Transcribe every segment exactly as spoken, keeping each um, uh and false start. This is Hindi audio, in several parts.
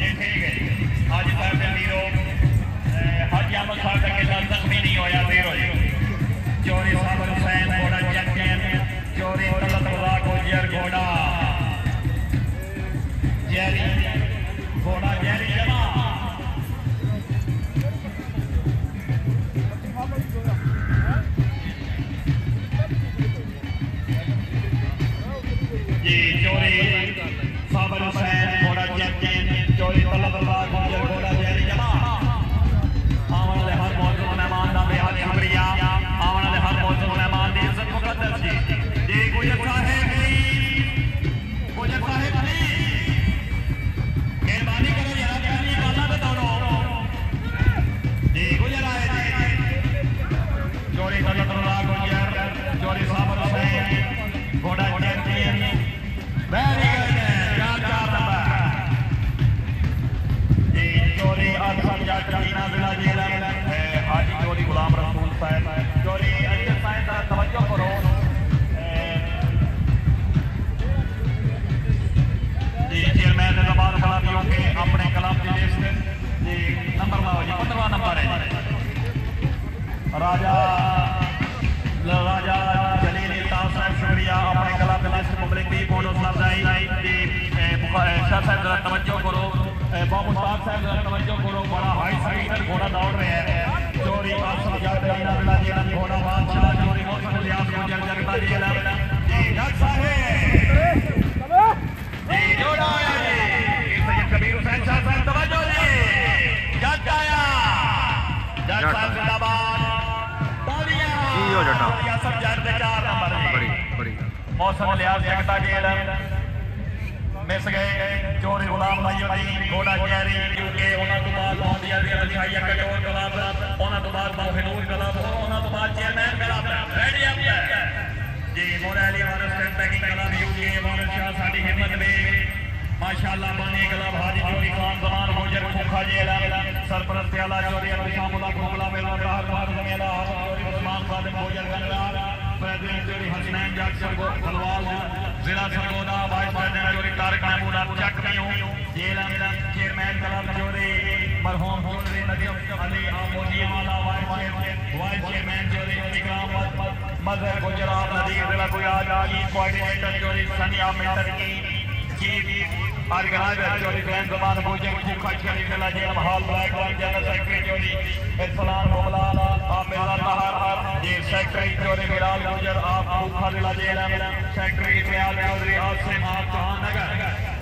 जी ठीक है हाजी साहब के वीरो हाजी अहमद साहब का किला जख्मी नहीं होया वीरो चोरी साबर हुसैन घोड़ा चैंपियन चोरी तलत रजा गुजर घोड़ा जैरी घोड़ा जैरी जमा जी चोरी साबर हुसैन घोड़ा चैंपियन चोरी तलत रजा गुजर घोड़ा जैरी जमा आवन वाले हर मौजूद मेहमान का बेहद शुक्रिया आवन वाले हर मौजूद मेहमान की इज्जत मुकद्दस जी जी गुजर साहेब गुजर साहेब मेहरबानी करो यार पहली बाला पे दौड़ो जी गुजर आए जी चोरी तलत रजा गुजर चोरी साबर हुसैन घोड़ा चैंपियन वेरी गुड चार चार नंबर जी चोरी अरसद जाटीना जिला जिला हाजी चोरी गुलाम रसूल साहब चोरी अजय साहब जरा तवज्जो करो जी चेयरमैन निजामात खिलाफियों के अपने क्लब की लिस्ट जी नंबर लाओ जी पंद्रहवां नंबर है राजा राजा जलील इल्ताफ साहब शुक्रिया अपने क्लब की लिस्ट पब्लिक भी बोनस लफ्जाई जी शाह साहब जरा तवज्जो करो बाबू मुश्ताक साहब जरा तवज्जो करो बड़ा हाई स्पीड घोड़ा दौड़ रहे हैं चोरी अरसद जाटीना जिला जिला घोड़ा बादशाह चोरी मौसम लियास गुजर जगता जिला जी जज साहब जी जोड़ा आया जी सैयद कबीर हुसैन शाह साहब तवज्जो जी जज आया जज साहब जिंदाबाद तालियां जी हो जटा तालियां सब जज दे चार नंबर बड़ी बड़ी मौसम लियास जगता जिला मिस गए चोरी गुलाम भाई घोड़ा जैरी क्योंकि उन्होंने तो बाद बहुत जल्दी लिखाई कटोर क्लब उन्होंने तो बाद मोहिनूर क्लब उन्होंने तो बाद चेयरमैन क्लब रेडी अप जी मोराली वारस पैकिंग क्लब यूके वारस शाह साडी हिम्मत में माशाअल्लाह बने क्लब हाजी चोरी खान जमान गुजर खोखा जेला सरपरस्त आला चोरी शामुल्लाह कोकला मेला राहत भारत मेला चोरी उस्मान खादिम गुजर गंगा प्रेसिडेंट चोरी हसनैन जाक्सर को खलवाल जिला सरगोदा वाइस प्रेसिडेंट चोरी तारिक महमूद चक में हूं जेला चेयरमैन क्लब चोरी मरहूम चौधरी नदीम अली आमोदी वाला वाइस वाइस चेयरमैन चोरी इकराम मजहर गुजरात नदीर जिला गुयाज की कोऑर्डिनेटर चोरी सनिया मिंटर की चीफ ऑर्गेनाइजर चोरी ग्रैंड जमान गुजर खूखा चोरी जिला जेल हॉल ब्लैक वन जनरल सेक्रेटरी चोरी इस्लाम मुगलाना आमिर तहर जी सेक्रेटरी चोरी बिलाल गुजर आप खूखा जिला जेल सेक्रेटरी रियाज चौधरी आसिम आप जहाननगर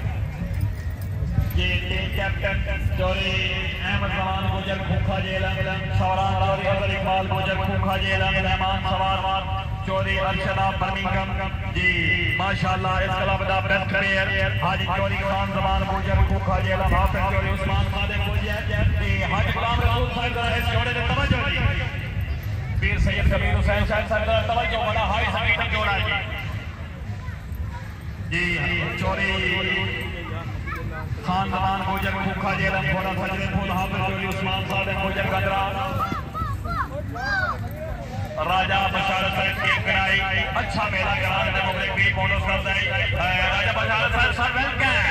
जी टीम कैप्टन चोरी अहमद जमान गुजर खूखा जेल सौरान चोरी अजहर इकबाल गुजर खूखा जेल मेहमान सवार चोरी अरशदा बर्मिंघम जी माशाअल्लाह इस क्लब दा बेस्ट प्लेयर हाजी चोरी खान जमान गुजर खूखा जेल हाफिज चोरी उस्मान खादिम गुजर जी हाजी गुलाम रसूल साहब जरा इस जोड़े पे तवज्जो जी पीर सैयद कबीर हुसैन साहब जरा तवज्जो बड़ा हाई स्पीड जोड़ा जी जी चोरी खान जमान गुजर खूखा जेल घोड़ा फजरे फूल हाफिज चोरी उस्मान खादिम गुजर गंदरा राजा बशारत साहब की कराई अच्छा मेला कराने में पब्लिक भी बोनस करता है राजा बशारत साहब सर वेलकम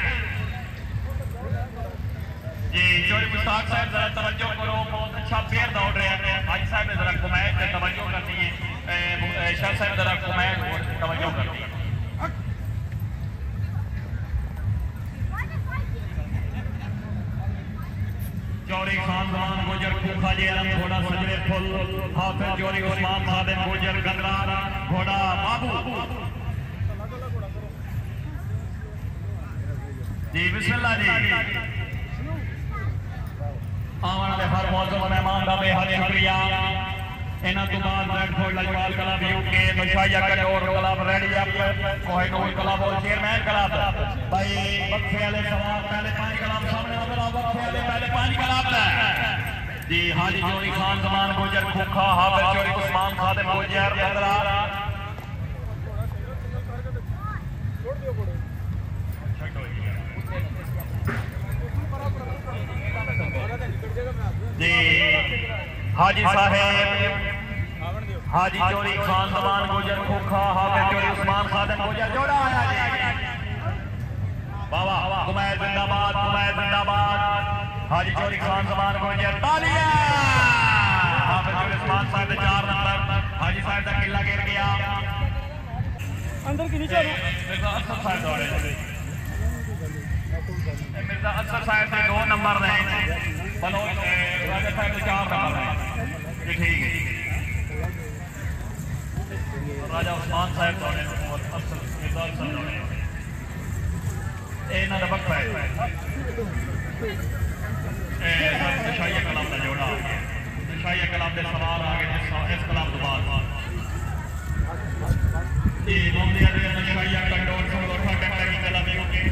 जी चोरी मुश्ताक साहब जरा तवज्जो करो बहुत अच्छा प्लेयर दौड़ रहे हैं हाजी साहब ने जरा कुमैत पे तवज्जो करनी है शाह साहब जरा कुमैत तवज्जो करनी है चोरी खान जमान गुजर खूखा जेलम घोड़ा सजरे फुल हाफिज चोरी उस्मान खादिम गुजर गंदरा घोड़ा बाबू जी बिस्मिल्लाह जी आवन वाले हर मौजूद मेहमान का बेहद शुक्रिया इन्हां तो बाद ब्रैडफोर्ड लजवाल क्लब यूके मशाया कटोर क्लब रेडी अप कोहिनूर क्लब और चेयरमैन क्लब भाई वक्फे वाले सवाल पहले पांच क्लब सामने नजर आओ वक्फे वाले पहले पांच क्लब जी हाजी चोरी खान जमान गुजर खूखा हाफिज चोरी उस्मान खादिम गुजर गंदरा जी हाजी साहेब हाजी चोरी खान जमान गुजर खोखा हाफिज चोरी उस्मान खादिम गुजर जोड़ा आया जी वाह वाह कुमैत जिंदाबाद कुमैत जिंदाबाद हाजी चौधरी खान जमान को तालियां हाफिज उस्मान साहब दे चार नंबर हाजी साहब का किला गिर गया अंदर की नीचे मिर्जा असद साहब दौड़े मिर्जा असद साहब के दो नंबर ने बलोच राजा साहब के चार नंबर ने ये ठीक है राजा उस्मान साहब दौड़े और असद मिर्जा असद दौड़े ए ना दबक है ए शाही कलाम का जोड़ा शाही कलाम के सवाल आ गए इस कलाम के बाद ये मोहम्मदिया दे शाही का डोर से उठा के की कलाम में के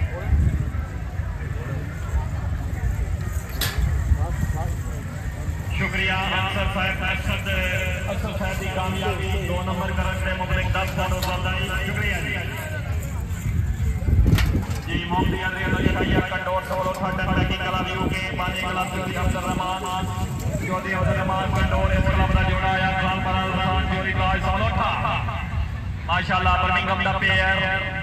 शुक्रिया अफसर साहब असद असद साहब की कामयाबी दो नंबर करने मुबलिक दस पॉइंट बधाई शुक्रिया जी जी मोहम्मदिया दे शाही का डोर से उठा के की कलाम में के पानी कलाम चौधरी अफसर रहमान चौधरी अफसर रहमान का डोर इस कलाम का जोड़ा या खान पराल रहमान चौधरी ताज सोलोठा माशाअल्लाह बर्मिंघम दा प्लेयर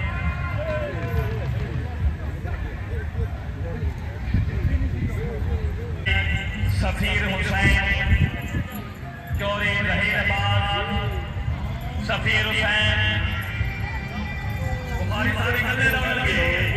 सफीर हुसैन चौधरी जहीराबाद सफीर हुसैन कुमारी सारी कदे लगे